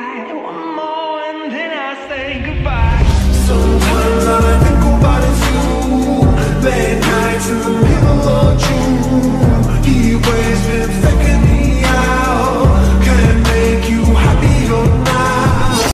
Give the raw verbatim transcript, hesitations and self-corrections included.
try one more and then I say goodbye. Sometimes all I think about is you, baby.